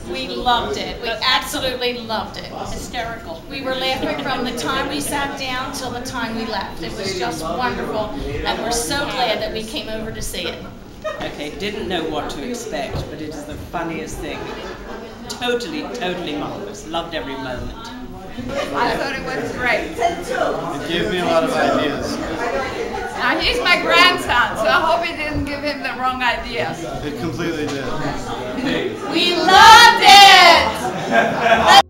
We loved it. We absolutely loved it. Hysterical. We were laughing from the time we sat down till the time we left. It was just wonderful, and we're so glad that we came over to see it. Okay, didn't know what to expect, but it is the funniest thing. Totally, totally marvelous. Loved every moment. I thought it was great. It gave me a lot of ideas. Now he's my grandson, so I hope it didn't give him the wrong ideas. It completely did. We loved it!